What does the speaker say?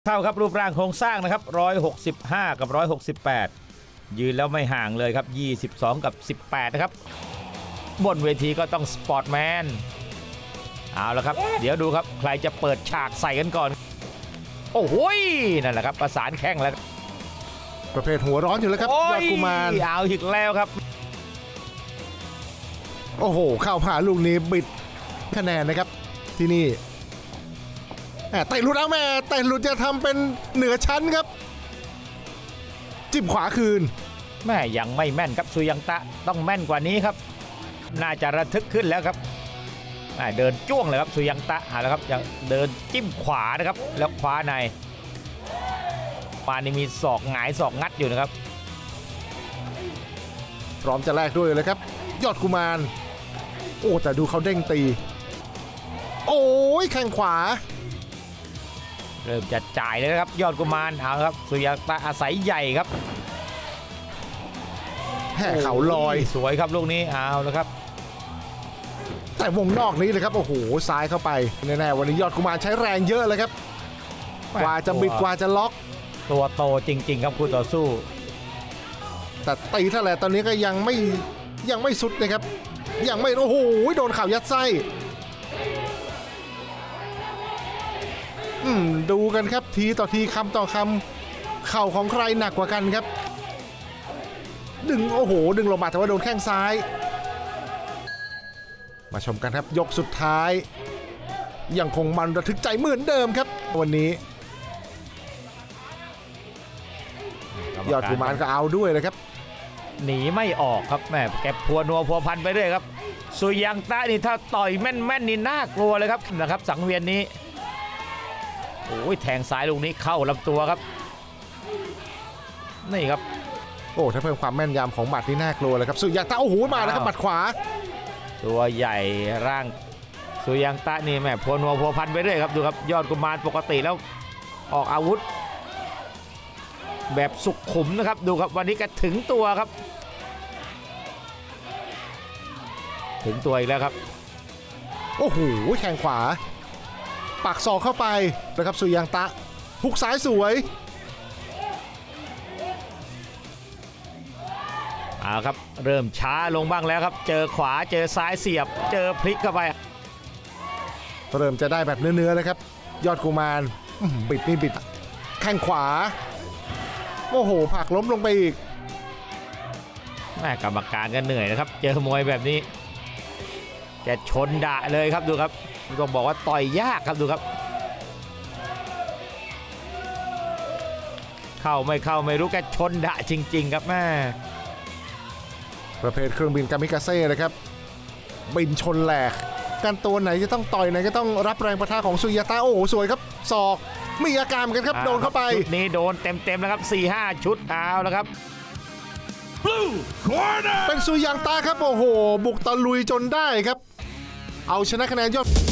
เท่าครับรูปร่างโครงสร้างนะครับ165กับ168ยืนแล้วไม่ห่างเลยครับ22กับ18นะครับบนเวทีก็ต้องสปอร์ตแมนเอาละครับเดี๋ยวดูครับใครจะเปิดฉากใส่กันก่อนโอ้โหนั่นแหละครับประสานแข้งแล้วประเภทหัวร้อนอยู่แล้วครับยอดกุมารเอาอีกแล้วครับโอ้โหเข้าผ่าลูกนี้บิดคะแนนนะครับที่นี่เตะหลุดเอาแม่เตะหลุดจะทำเป็นเหนือชั้นครับจิ้มขวาคืนแม่ยังไม่แม่นครับสุยังตะต้องแม่นกว่านี้ครับน่าจะระทึกขึ้นแล้วครับเดินจ้วงเลยครับสุยังตะแล้วครับยังเดินจิ้มขวานะครับแล้วขวาในปานี่มีศอกหงายศอกงัดอยู่นะครับพร้อมจะแลกด้วยเลยครับยอดกุมารโอ้แต่ดูเขาเด้งตีโอ้ยแข้งขวาเริ่มจะจ่ายเลยนะครับยอดกุมารเอาครับสุยังตะอาศัยใหญ่ครับแห่เข่าลอยสวยครับลูกนี้เอาแล้วครับแต่วงนอกนี้เลยครับโอ้โหซ้ายเข้าไปแน่ๆวันนี้ยอดกุมารใช้แรงเยอะเลยครับกว่าจะบิดกว่าจะล็อกตัวโตจริงๆครับคู่ต่อสู้แต่ตีเท่าไหร่ตอนนี้ก็ยังไม่สุดนะครับยังไม่โอ้โหโดนเข่ายัดไส้ดูกันครับทีต่อทีคำต่อคำเข่าของใครหนักกว่ากันครับดึงโอ้โหดึงลงมาแต่ว่าโดนแข้งซ้ายมาชมกันครับยกสุดท้ายยังคงมันระทึกใจเหมือนเดิมครับวันนี้ยอดกุมารก็เอาด้วยเลยครับหนีไม่ออกครับแม่แกพัวนัวพัวพันไปเรื่อยครับสุยังตะนี่ถ้าต่อยแม่นๆนี่น่ากลัวเลยครับนะครับสังเวียนนี้โอ้ยแทงซ้ายลูกนี้เข้าลำตัวครับนี่ครับโอ้ถ้าเพิ่มความแม่นยำของหมัดนี่น่ากลัวเลยครับสุยังตะโอ้โหมาแล้วครับหมัดขวาตัวใหญ่ร่างสุยังตะนี่แม่พัวนัวพัวพันไปเรื่อยครับดูครับยอดกุมารปกติแล้วออกอาวุธแบบสุขุมนะครับดูครับวันนี้ก็ถึงตัวครับถึงตัวอีกแล้วครับโอ้โหแข้งขวาปักศอกเข้าไปนะครับสุยังตะหุกซ้ายสวยครับเริ่มช้าลงบ้างแล้วครับเจอขวาเจอซ้ายเสียบเจอพลิกเข้าไปเริ่มจะได้แบบเนื้อๆเลยครับยอดกุมารบิดนี่บิดแข้งขวาโอ้โหผลักล้มลงไปอีกแม่กรรมการก็เหนื่อยนะครับเจอมวยแบบนี้แกชนดะเลยครับดูครับต้องบอกว่าต่อยยากครับดูครับเข้าไม่รู้แกชนดะจริงๆครับแม่ประเภทเครื่องบินกามิกาเซ่นะครับบินชนแหลกกันตัวไหนจะต้องต่อยไหนก็ต้องรับแรงปะทะของสุยังตะโอ้โหสวยครับศอกมีอาการกันครับโดนเข้าไปชุดนี้โดนเต็มๆแล้วครับ 4-5 ชุดเอาแล้วครับ Blue Corner เป็นสุยังตะครับโอ้โหบุกตะลุยจนได้ครับเอาชนะคะแนนยอด